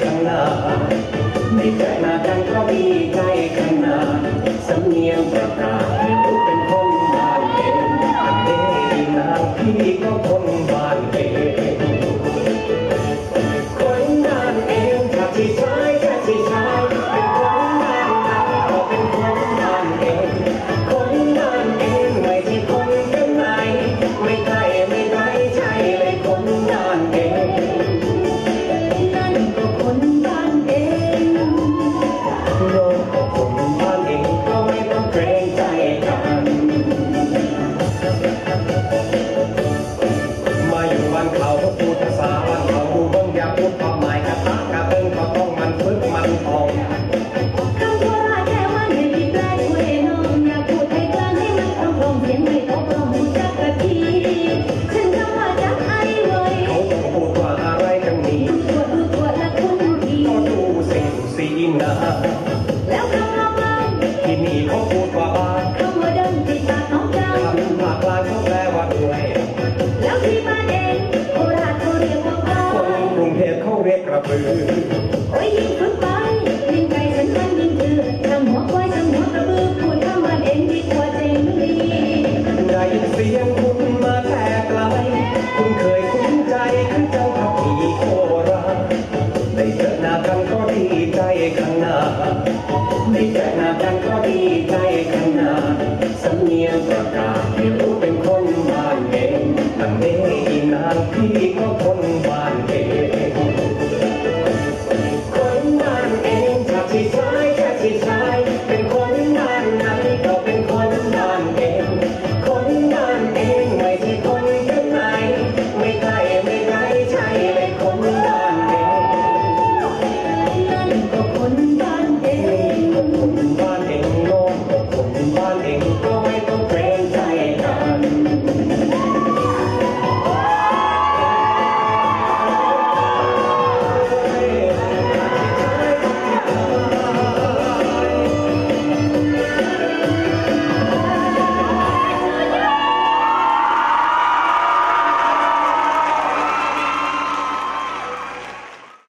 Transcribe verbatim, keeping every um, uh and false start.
ข้างหน้าได้เจอหน้ากันก็ดีใจข้างหน้าสำเนียงประกาศรู้เป็นคนบ้านเองอันเด้นางพี่ก็คนบ้านเองคนบ้านเองจากที่ชายแค่ที่ชายเป็นคนบ้านนาก็เป็นคนบ้านเองคนบ้านเองไม่ใช่คนข้างในไม่ใช่ไม่ใช่ใช่เลยคนบ้านเองนั่นก็คนบ้านเองโลกก็คนบ้านเองก็ไม่ต้องเกรงใจกันมาอยู่บ้านเขาพูดภาษาบ้านเขาดูบ้างอยากพูดความหมายกระตากระเติ้งก็ต้องมันฝึกมันทองคำโบราณแค่ว่าให้ดีแปลช่วยน้องอยากพูดให้กลางให้มันคล่องคล่องเสียงไม่ตกลงจักกะทีฉันคำว่าจักไอ้เว้ยเขาต้องพูดว่าอะไรกันนี่ตัวดูตัวและคุณดีก็ดูสิสีนาแล้วคำว่าบ้านที่นี่เขาพูดว่าบ้านคำว่าเดินติดปากน้องเจ้าคำภาคกลางเขาแปลว่าด้วยแล้วที่บ้านเองโคราชเขาเรียกว่าบ้านคนกรุงเทพเขาเรียกกระบือโอ้ยยิ่งขึ้นไปยิ่งไกลฉันมันยิ่งคือทำหัวควายทำหัวกระบือพูดคำบ้านเองดีกว่าเจงดีได้ยินเสียงคุณมาแต่ไกลคุณเคยคุ้นใจคือเจ้าทัพพีโคราชได้เจอหน้ากันก็ดีใจข้างหน้าได้เจอหน้า